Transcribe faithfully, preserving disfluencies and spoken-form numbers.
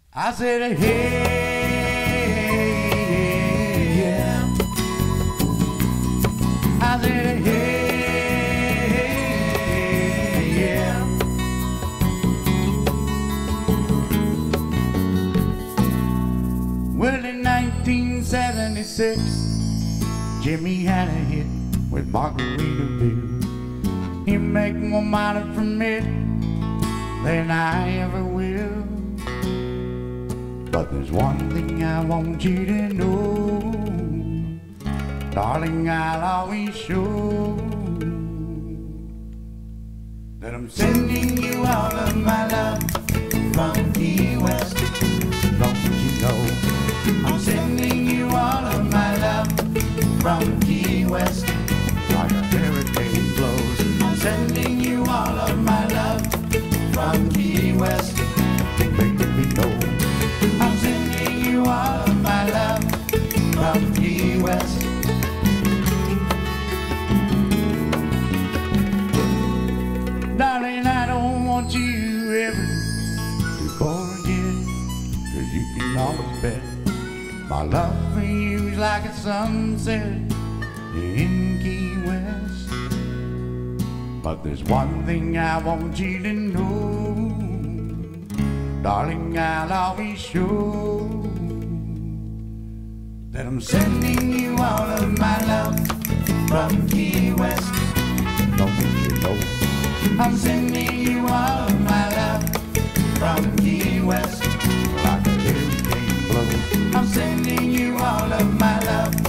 I said, hey, yeah. I said, hey, yeah. Well, in nineteen seventy-six, Jimmy had a hit with Margaritaville. He make more money from it than I ever will. But there's one thing I want you to know, darling, I'll always show that I'm sending you all of my love from Key West. Don't you know I'm sending you all of my love from Key West. Like a hurricane blows, I'm sending you all of my love from Key West. Baby, know I'm sending you all of my love from Key West. Darling, I don't want you ever to forget, 'cause you can always bet my love for you is like a sunset in Key West. But there's one thing I want you to know, darling, I'll always show that I'm sending you all of my love from Key West. Don't you know I'm sending you all of my love from Key West. Like a hurricane blows, I'm sending you all of my love